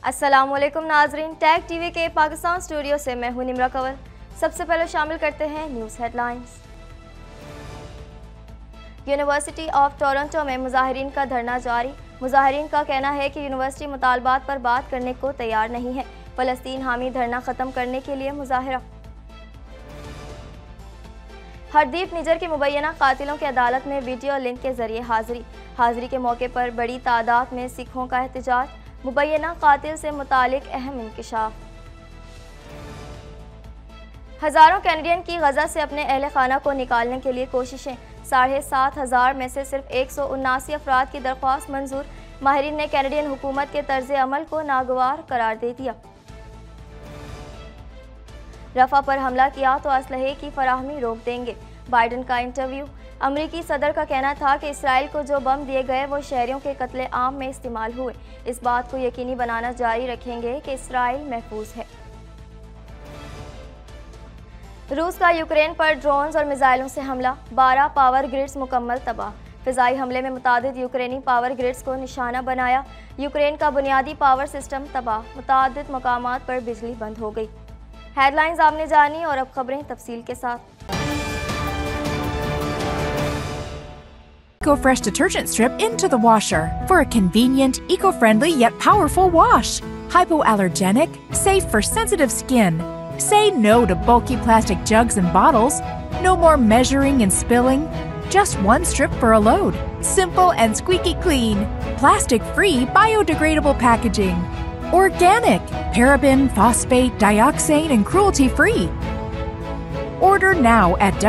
अस्सलामुअलैकुम नाजरीन, tag TV के पाकिस्तान स्टूडियो से मैं हूं निमरा कंवल। सबसे पहले शामिल करते हैं news headlines. University of Toronto में मुजाहिरीन का धरना जारी। मुजाहिरीन का कहना है कि यूनिवर्सिटी मुतालबात पर बात करने को तैयार नहीं है। फ़लस्तीन हामी धरना ख़त्म करने के लिए मुजाहिरा। हरदीप निजर के मुबैना कातिलों की अदालत में वीडियो लिंक के जरिए हाजिरी के मौके पर बड़ी तादाद में सिखों का एहतजाज। मुबैना कातिल से मुतालिक अहम इंकशाफ। हज़ारों कैनेडियन की गजा से अपने अहल खाना को निकालने के लिए कोशिशें। 7,500 में से सिर्फ 179 अफराद की दरख्वास्त मंजूर। माहिरीन ने कैनेडियन हुकूमत के तर्ज अमल को नागवार करार दे दिया। रफा पर हमला किया तो असलहे की फराहमी रोक देंगे। बाइडन का इंटरव्यू। अमरीकी सदर का कहना था कि इसराइल को जो बम दिए गए वो शहरियों के कत्ले आम में इस्तेमाल हुए। इस बात को यकीनी बनाना जारी रखेंगे कि इसराइल महफूज है। रूस का यूक्रेन पर ड्रोन्स और मिसाइलों से हमला। 12 पावर ग्रिड्स मुकम्मल तबाह। फ़िज़ाई हमले में मुतादिद यूक्रेनी पावर ग्रिड्स को निशाना बनाया। यूक्रेन का बुनियादी पावर सिस्टम तबाह। मुतादिद मकामात पर बिजली बंद हो गई। हेडलाइंस आपने जानी और अब खबरें तफसील के साथ। EcoFresh detergent strip into the washer for a convenient, eco-friendly yet powerful wash. Hypoallergenic, safe for sensitive skin. Say no to bulky plastic jugs and bottles. No more measuring and spilling. Just one strip for a load. Simple and squeaky clean. Plastic-free, biodegradable packaging. Organic, paraben, phosphate, dioxane, and cruelty-free. Order now at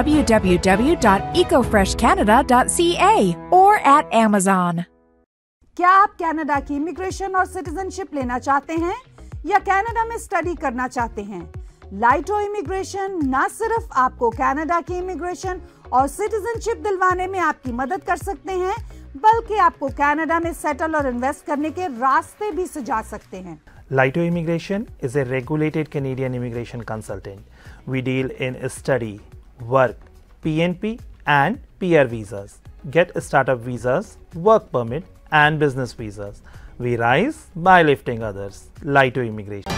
www.ecofreshcanada.ca or at Amazon. क्या आप Canada की immigration और citizenship लेना चाहते हैं या Canada में study करना चाहते हैं? लाइटो इमिग्रेशन न सिर्फ आपको कनाडा की इमिग्रेशन और सिटीजनशिप दिलवाने में आपकी मदद कर सकते हैं, बल्कि आपको कनाडा में सेटल और इन्वेस्ट करने के रास्ते भी सुझा सकते हैं। Laito Immigration is a regulated Canadian immigration consultant. We deal in study, work, PNP and PR visas, get startup visas, work permit and business visas. We rise by lifting others. Laito Immigration.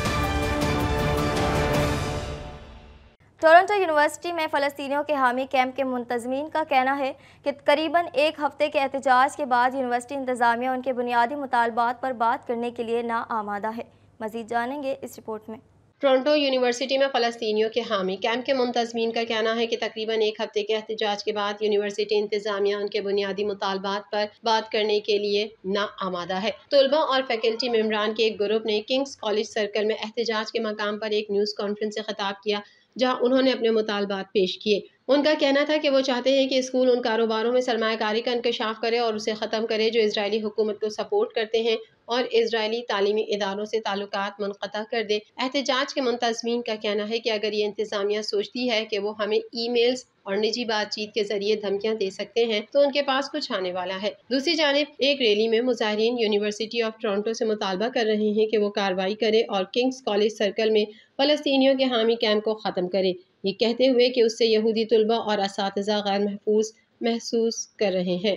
Toronto university में फ़लस्तीनियों के हामी camp के मुंतज़मीन का कहना है कि करीबन एक हफ्ते के एहतजाज के बाद यूनिवर्सिटी इंतज़ामिया उनके बुनियादी मुतालबात पर बात करने के लिए नाआमादा है। मज़ीद जानेंगे इस रिपोर्ट में। टोरंटो यूनिवर्सिटी में फ़लस्तीनियों के हामी कैंप के मुंतज़मीन का कहना है कि तकरीबन एक हफ्ते के एहतजाज के बाद यूनिवर्सिटी इंतज़ामिया उनके बुनियादी मुतालबात पर बात करने के लिए नाआमादा है। तलबा और फैकल्टी मेम्बरान के एक ग्रुप ने किंग्स कॉलेज सर्कल में एहतजाज के मकाम पर एक न्यूज़ कॉन्फ्रेंस से खिताब किया, जहां उन्होंने अपने मुतालबात पेश किए। उनका कहना था कि वो चाहते हैं कि स्कूल उन कारोबारों में सरमायाकारी का इंकशाफ करे और उसे ख़त्म करे जो इजरायली हुकूमत को सपोर्ट करते हैं और इजरायली तालीमी इदारों से ताल्लुकात मुनक़ता कर दे। एहतजाज के मुंतज़मीन का कहना है कि अगर ये इंतज़ामिया सोचती है कि वो हमें ईमेल्स और निजी बातचीत के जरिए धमकियां दे सकते हैं तो उनके पास कुछ आने वाला है। दूसरी जानिब एक रैली में मुजाहिरीन यूनिवर्सिटी ऑफ टोरंटो से मुतालबा कर रहे हैं कि वो कार्रवाई करे और किंग्स कॉलेज सर्कल में फ़लस्तीनियों के हामी कैंप को ख़त्म करे, ये कहते हुए कि उससे यहूदी तलबा और असातिज़ा गैर महफूज महसूस कर रहे हैं।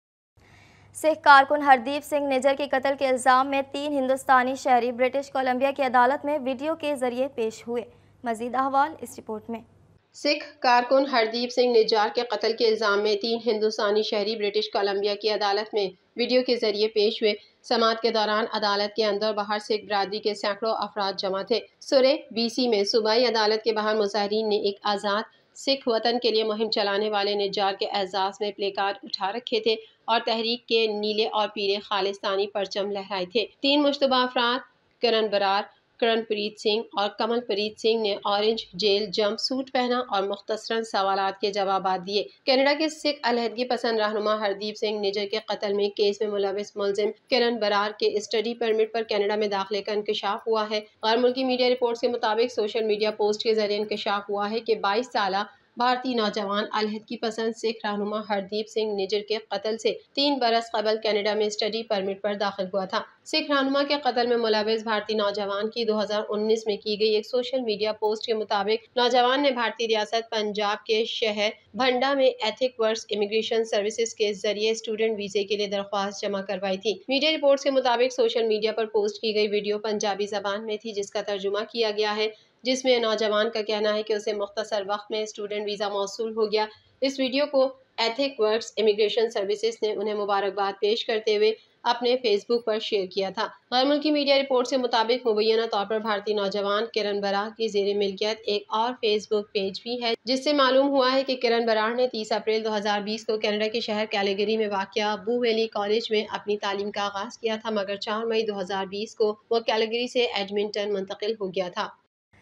सिख कारकुन हरदीप सिंह निजर के कत्ल के इल्ज़ाम में 3 हिंदुस्तानी शहरी ब्रिटिश कोलंबिया की अदालत में वीडियो के जरिए पेश हुए। मज़ीद अहवाल इस रिपोर्ट में। सिख कारकुन हरदीप सिंह निज्जार के कत्ल के इल्ज़ाम में 3 हिंदुस्तानी शहरी ब्रिटिश कोलंबिया की अदालत में वीडियो के जरिए पेश हुए। समाअत के दौरान अदालत के अंदर बाहर सिख बरादरी के सैकड़ों अफराद जमा थे। सुरे BC में सूबाई अदालत के बाहर मुजाहिरीन ने एक आज़ाद सिख वतन के लिए मुहिम चलाने वाले निज्जार के एजाज़ में प्ले कार्ड उठा रखे थे और तहरीक के नीले और पीले खालिस्तानी परचम लहराए थे। 3 मुश्तबा अफराद करण बरार, करणप्रीत सिंह और कमलप्रीत सिंह ने ऑरेंज जेल जंप सूट पहना और मुख्तसरन सवालात के जवाब दिए। कनाडा के सिख अलहदगी पसंद रहनुमा हरदीप सिंह निजर के कत्ल में केस में मुलविस मुलजिम करण बरार के स्टडी परमिट पर कनाडा में दाखिले का इंकशाफ हुआ है। गैर मुल्की मीडिया रिपोर्ट्स के मुताबिक सोशल मीडिया पोस्ट के जरिए इंकशाफ हुआ है कि 22 साल भारतीय नौजवान अलहदगी पसंद सिख रहनुमा हरदीप सिंह निजर के कत्ल से 3 बरस कबल कनाडा में स्टडी परमिट पर दाखिल हुआ था। सिख रहनुमा के कत्ल में मुलविस भारतीय नौजवान की 2019 में की गई एक सोशल मीडिया पोस्ट के मुताबिक नौजवान ने भारतीय रियासत पंजाब के शहर भंडा में एथिक वर्क्स इमिग्रेशन सर्विसेज के जरिए स्टूडेंट वीजे के लिए दरख्वास्त जमा करवाई थी। मीडिया रिपोर्ट्स के मुताबिक सोशल मीडिया पर पोस्ट की गई वीडियो पंजाबी जबान में थी, जिसका तर्जुमा किया गया है, जिसमें नौजवान का कहना है कि उसे मुख्तसर वक्त में स्टूडेंट वीज़ा मौसूल हो गया। इस वीडियो को एथिक वर्क्स इमिग्रेशन सर्विसेज ने उन्हें मुबारकबाद पेश करते हुए अपने फेसबुक पर शेयर किया था। गैर मुल्की मीडिया रिपोर्ट से मुताबिक मुबैना तौर पर भारतीय नौजवान किरण बरार की ज़ेरे मिल्कियत एक और फेसबुक पेज भी है, जिससे मालूम हुआ है कि किरण बरार ने 30 अप्रैल 2020 को कनाडा के शहर कैलगरी में वाक़या बू वैली कॉलेज में अपनी तालीम का आगाज़ किया था, मगर 4 मई 2020 को वो कैलगरी से एडमिंटन मुंतकिल हो गया था।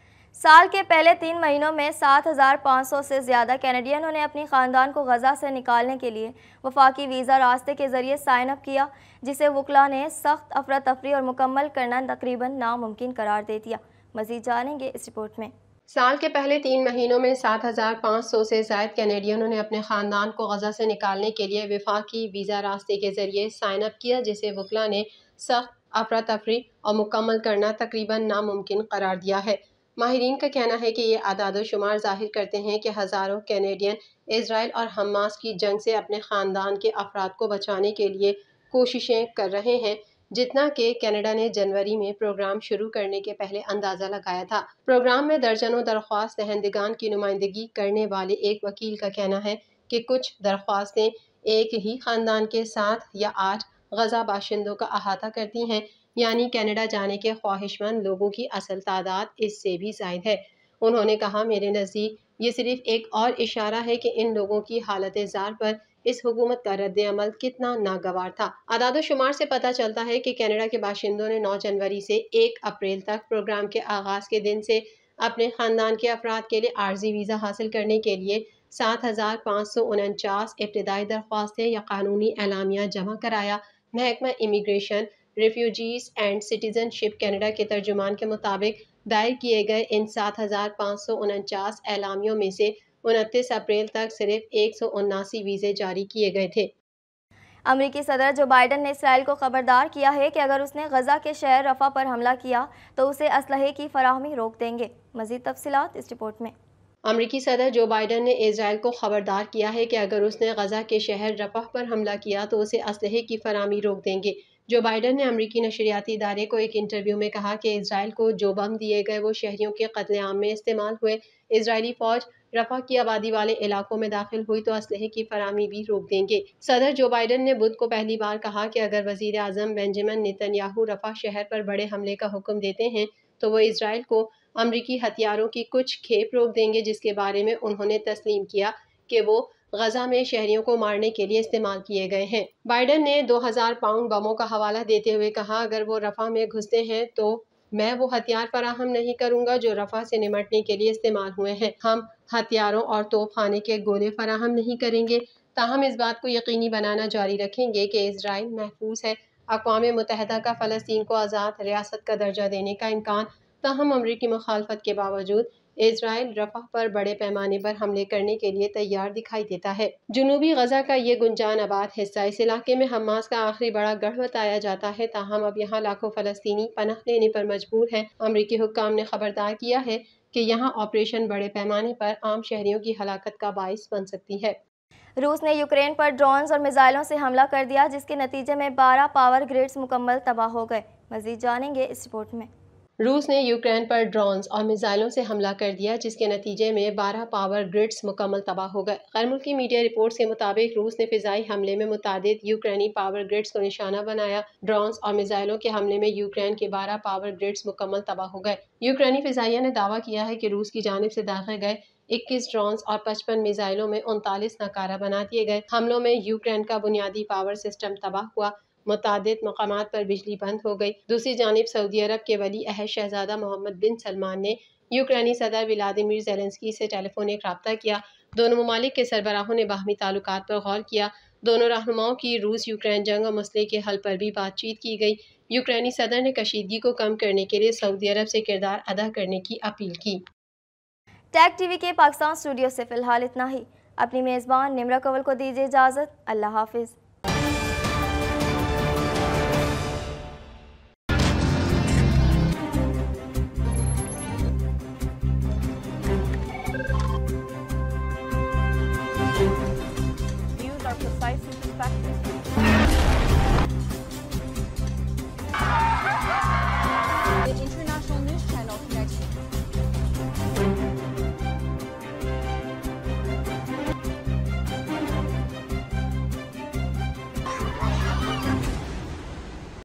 साल के पहले 3 महीनों में 7,500 से ज़्यादा कैनेडियनों ने अपनी ख़ानदान को गज़ा से निकालने के लिए वफाकी वीज़ा रास्ते के ज़रिए साइन अप किया, जिसे वकला ने सख्त अफरा तफरी और मुकम्मल करना तकरीबन नामुमकिन करार दे दिया। मज़ीद जानेंगे इस रिपोर्ट में। साल के पहले 3 महीनों में 7,500 से ज़ायद कैनेडियनों ने अपने ख़ानदान को गज़ा से निकालने के लिए वफाकी वीज़ा रास्ते के ज़रिए साइन अप किया, जिसे वकला ने सख्त अफरा तफरी और मुकम्मल करना तकरीबन नामुमकिन करार दिया है। माहिरीन का कहना है कि ये आदाद शुमार ज़ाहिर करते हैं कि हज़ारों कैनेडियन इजराइल और हमास की जंग से अपने ख़ानदान के अफराद को बचाने के लिए कोशिशें कर रहे हैं, जितना कि कनाडा ने जनवरी में प्रोग्राम शुरू करने के पहले अंदाज़ा लगाया था। प्रोग्राम में दर्जनों दरख्वास्त दहंदगान की नुमाइंदगी करने वाले एक वकील का कहना है कि कुछ दरख्वास्तें एक ही ख़ानदान के 7 या 8 गज़ा बाशिंदों का अहाता करती हैं, यानी कनाडा जाने के ख्वाहिशमंद लोगों की असल तादाद इससे भी ज़ायद है। उन्होंने कहा, मेरे नज़दीक ये सिर्फ एक और इशारा है कि इन लोगों की हालत ज़ार पर इस हुकूमत का रद्द अमल कितना नागवार था। आदाद शुमार से पता चलता है कि कनाडा के बाशिंदों ने 9 जनवरी से 1 अप्रैल तक प्रोग्राम के आगाज़ के दिन से अपने ख़ानदान के अफराद के लिए आर्जी वीज़ा हासिल करने के लिए 7,549 इब्तदाई दरख्वास्तें या कानूनी एलामिया जमा कराया। महकमा immigration, refugees and citizenship Canada के तर्जुमान के मुताबिक दायर किए गए इन 7,549 एलामियों में से 29 अप्रैल तक सिर्फ 179 वीज़े जारी किए गए थे। अमरीकी सदर जो बाइडन ने इसराइल को खबरदार किया है कि अगर उसने गजा के शहर रफा पर हमला किया तो उसे असलहे की फराहमी रोक देंगे। मज़ीद तफसीलात इस रिपोर्ट में। अमरीकी सदर जो बाइडन ने इजराइल को खबरदार किया है कि अगर उसने गजा के शहर रफा पर हमला किया तो उसे असलहे की फराहमी रोक देंगे। जो बाइडन ने अमरीकी नशरियाती इदारे को एक इंटरव्यू में कहा कि इजराइल को जो बम दिए गए वो शहरियों के कत्लेआम में इस्तेमाल हुए। इजरायली फौज रफा की आबादी वाले इलाकों में दाखिल हुई तो असलहे की फराहमी भी रोक देंगे। सदर जो बाइडन ने बुध को पहली बार कहा कि अगर वजीर आजम बेंजामिन नेतन्याहू रफा शहर पर बड़े हमले का हुक्म देते हैं तो वो इजराइल को अमरीकी हथियारों की कुछ खेप रोक देंगे, जिसके बारे में उन्होंने तस्लीम किया कि वो गजा में शहरियों को मारने के लिए इस्तेमाल किए गए हैं। बाइडन ने 2000 पाउंड बमों का हवाला देते हुए कहा, अगर वो रफा में घुसते हैं तो मैं वो हथियार फराहम नहीं करूंगा जो रफा से निमटने के लिए इस्तेमाल हुए हैं। हम हथियारों और तोपखाने के गोले फराहम नहीं करेंगे, ताहम इस बात को यकीनी बनाना जारी रखेंगे कि इजराइल महफूज है। अक़वाम मुत्तहिदा का फ़लस्तीन को आज़ाद रियासत का दर्जा देने का इम्कान, ताहम अमरीकी मुखालफत के बावजूद इजराइल रफा पर बड़े पैमाने पर हमले करने के लिए तैयार दिखाई देता है। जुनूबी गजा का ये गुंजान आबाद हिस्सा इस इलाके में हमास का आखिरी बड़ा गढ़ बताया जाता है, ताहम अब यहाँ लाखों फ़लस्तीनी पनाह लेने पर मजबूर हैं। अमरीकी हुक्काम ने खबरदार किया है कि यहाँ ऑपरेशन बड़े पैमाने पर आम शहरियों की हलाकत का बाइस बन सकती है। रूस ने यूक्रेन पर ड्रोन्स और मिसाइलों से हमला कर दिया, जिसके नतीजे में 12 पावर ग्रिड्स मुकम्मल तबाह हो गए। मज़ीद जानेंगे इस रिपोर्ट में। रूस ने यूक्रेन पर ड्रोन्स और मिसाइलों से हमला कर दिया, जिसके नतीजे में 12 पावर ग्रिड्स मुकम्मल तबाह हो गए। गैर मुल्की मीडिया रिपोर्ट्स के मुताबिक रूस ने फिजाई हमले में मुतादिद यूक्रेनी पावर ग्रिड्स को निशाना बनाया। ड्रोन्स और मिसाइलों के हमले में यूक्रेन के 12 पावर ग्रिड्स मुकम्मल तबाह हो गए। यूक्रेनी फिजाइया ने दावा किया है कि रूस की जानिब से दागे गए 21 ड्रोन्स और 55 मिसाइलों में 39 नाकारा बना दिए गए। हमलों में यूक्रेन का बुनियादी पावर सिस्टम तबाह हुआ, मुतादिद मकामात पर बिजली बंद हो गई। दूसरी जानिब सऊदी अरब के वली अहद शहजादा मोहम्मद बिन सलमान ने यूक्रेनी सदर व्लादिमीर ज़ेलेंस्की से टेलीफोनिक रब्ता किया। दोनों ममालिक के सरबराहों ने बाहमी ताल्लुकात पर गौर किया। दोनों रहनुमाओं की रूस यूक्रेन जंग और मसले के हल पर भी बातचीत की गई। यूक्रेनी सदर ने कशीदगी को कम करने के लिए सऊदी अरब से किरदार अदा करने की अपील की। टैग टीवी के पाकिस्तान स्टूडियो से फिलहाल इतना ही। अपनी मेज़बान निम्रा कंवल को दीजिए इजाज़त। अल्लाह हाफिज़।